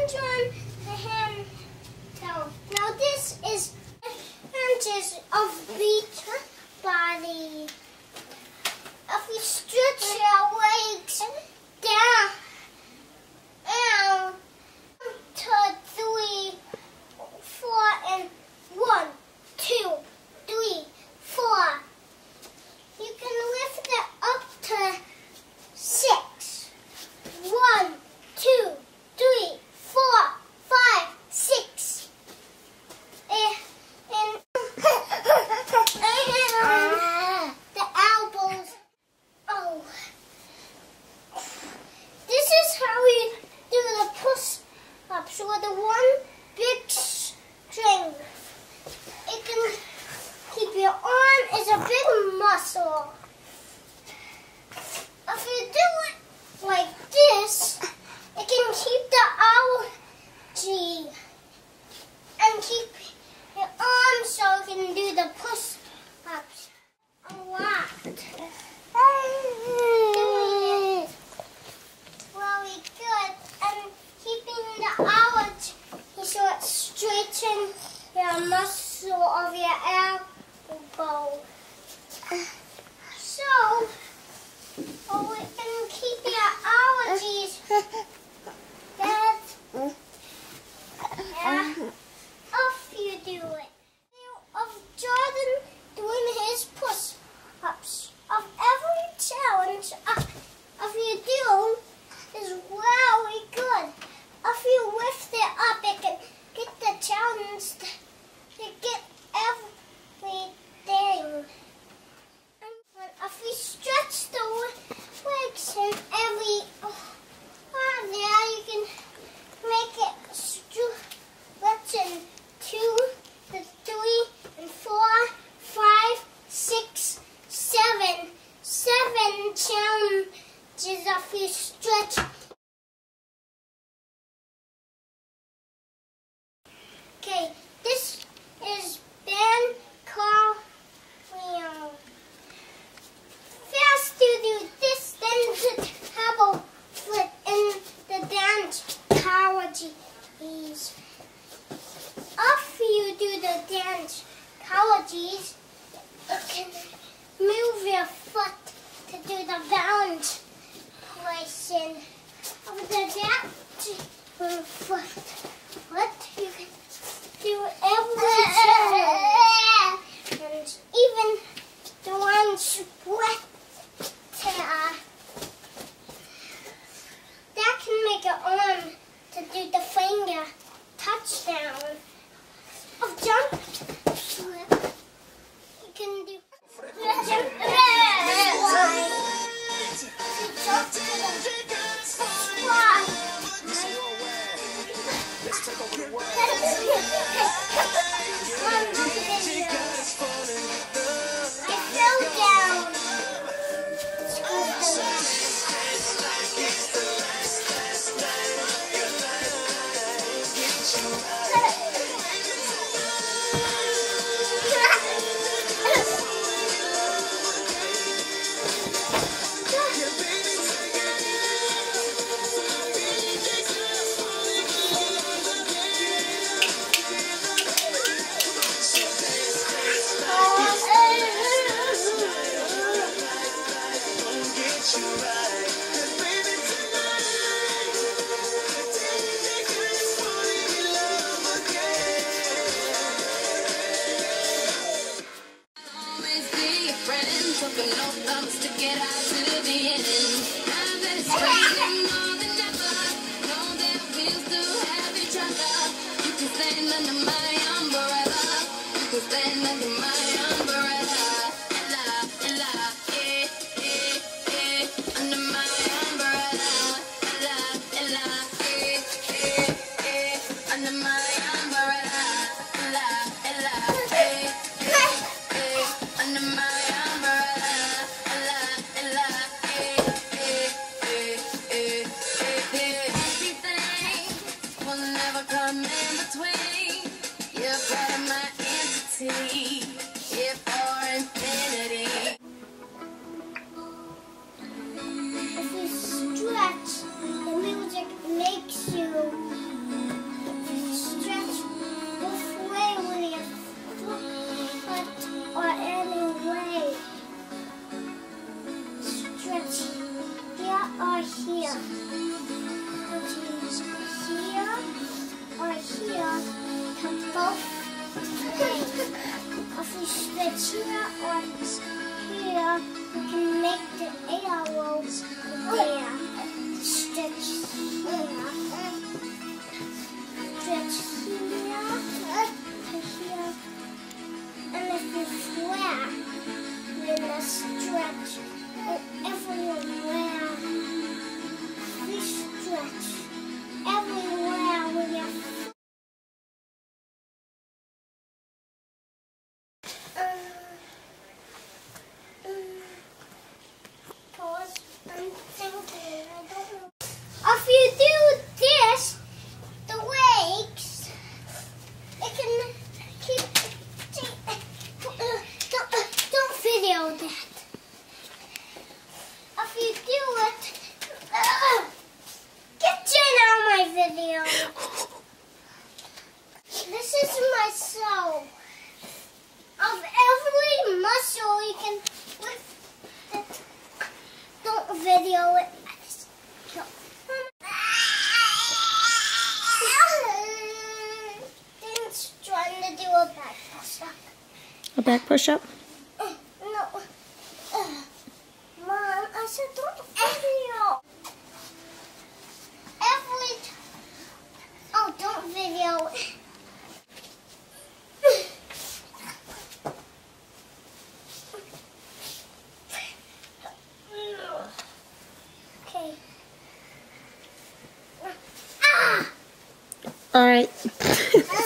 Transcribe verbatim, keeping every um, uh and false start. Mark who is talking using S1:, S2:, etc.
S1: on the hand. So now this is inches of beach body. If we stretch our legs down, down to three, four, and one, two, three, four. You can lift it up to six. One, two, three, four, five, six. And, and, and the elbows. Oh. This is how we do the push-ups with the one big string. It can keep your arm is a big muscle. If you do it like this, it can keep the allergy and keep your arm so it can do the push-ups a lot. Doing it really good and keeping the allergy so it straightens your muscle of your elbow. So, oh, it can keep your allergies. That's, yeah, if you do it. Of Jordan doing his push-ups. Of every challenge, uh, if you do, is really good. If you lift it up, it can get the challenge to, to get everything. And if we stretch the legs and every oh, there, you can make it stretching two, the three, and four, five, six, seven, seven challenges if you stretch. Okay, this is band cardio. First you do this, then the double flip in the dance cardio. If you do the dance cardio, you can move your foot to do the balance placing of the dance foot. What you can do every challenge, and even the one split uh, that can make your arm to do the finger touchdown. Of jump, flip, you can do jump, jump to the squat.
S2: Let's take over the world.
S1: I fell down.
S3: Everything will never come in between you
S1: or here. Here or here to both legs. If we stretch here or here, we can make the arrow there. Stretch here. Stretch here to here. And if you flare, we're going to stretch everywhere. We stretch everywhere with your um, um, pause and thinking. I don't know. If you do this, the legs, it can keep. Don't, don't video that. If you do it, uh, get Jen out of my video. This is my soul. Of every muscle you can lift it. Don't video it. Din's trying to do a back push-up.
S2: A back push-up?
S1: Uh, no. Uh, Mom, I said don't video. Every t Oh, don't video. Okay. Ah!
S2: All right.